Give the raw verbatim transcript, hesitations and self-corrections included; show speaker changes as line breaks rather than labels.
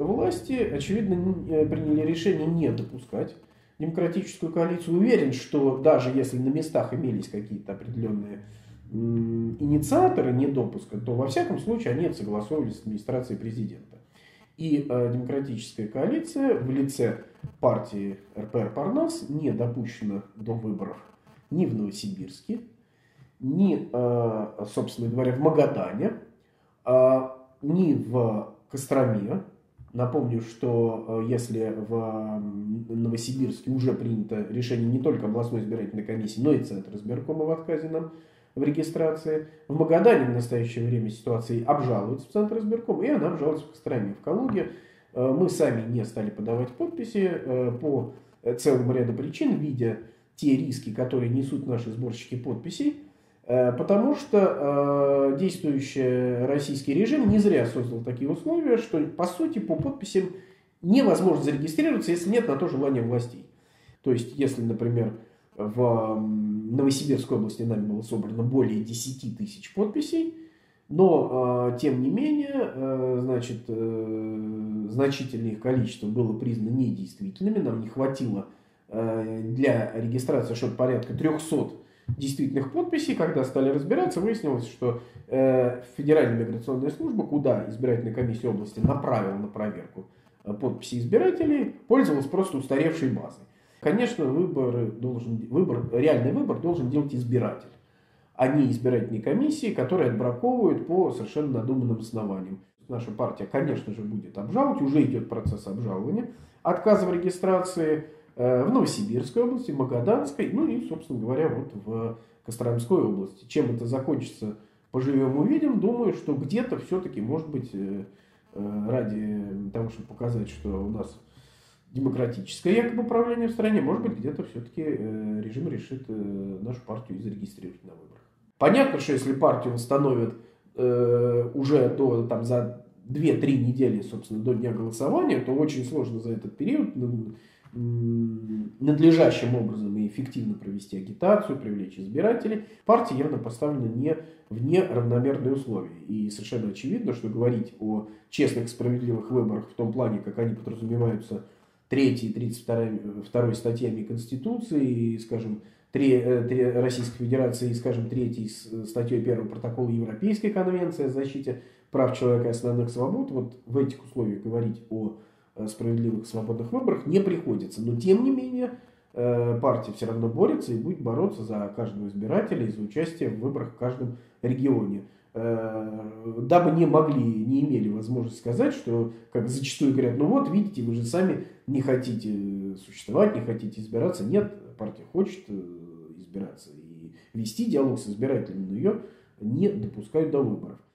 власти, очевидно, приняли решение не допускать демократическую коалицию. Уверен, что даже если на местах имелись какие-то определенные инициаторы недопуска, то во всяком случае они согласовывались с администрацией президента. И э, демократическая коалиция в лице партии эр пэ эр Парнас не допущена до выборов ни в Новосибирске, ни, э, собственно говоря, в Магадане, э, ни в Костроме. Напомню, что э, если в Новосибирске уже принято решение не только областной избирательной комиссии, но и Центра избиркома в отказе нам в регистрации. В Магадане в настоящее время ситуация обжалуется в Центр избирком, и она обжалуется в Костроме. В Калуге мы сами не стали подавать подписи по целому ряду причин, видя те риски, которые несут наши сборщики подписей, потому что действующий российский режим не зря создал такие условия, что по сути по подписям невозможно зарегистрироваться, если нет на то желания властей. То есть, если, например, в Новосибирской области нами было собрано более десяти тысяч подписей, но, тем не менее, значит, значительное их количество было признано недействительными. Нам не хватило для регистрации что-то порядка трехсот действительных подписей. Когда стали разбираться, выяснилось, что Федеральная миграционная служба, куда избирательная комиссия области направила на проверку подписи избирателей, пользовалась просто устаревшей базой. Конечно, выбор должен, выбор, реальный выбор должен делать избиратель, а не избирательные комиссии, которые отбраковывают по совершенно надуманным основаниям. Наша партия, конечно же, будет обжаловать, уже идет процесс обжалования отказа в регистрации в Новосибирской области, в Магаданской, ну и, собственно говоря, вот в Костромской области. Чем это закончится, поживем увидим. Думаю, что где-то все-таки, может быть, ради того, чтобы показать, что у нас демократическое якобы управление в стране, может быть, где-то все-таки э, режим решит э, нашу партию зарегистрировать на выборах. Понятно, что если партию восстановят э, уже до, там, за две-три недели, собственно, до дня голосования, то очень сложно за этот период надлежащим образом и эффективно провести агитацию, привлечь избирателей. Партия явно поставлена не в неравномерные условия. И совершенно очевидно, что говорить о честных, справедливых выборах в том плане, как они подразумеваются третьей и тридцать второй статьями Конституции, и, скажем, три, три, Российской Федерации, и, скажем, третьей статьей первого протокола Европейской конвенции о защите прав человека и основных свобод, вот в этих условиях говорить о справедливых свободных выборах не приходится. Но, тем не менее, партия все равно борется и будет бороться за каждого избирателя и за участие в выборах в каждом регионе. Дабы не могли, не имели возможности сказать, что, как зачастую говорят, ну вот, видите, вы же сами не хотите существовать, не хотите избираться. Нет, партия хочет избираться и вести диалог с избирателями, но ее не допускают до выборов.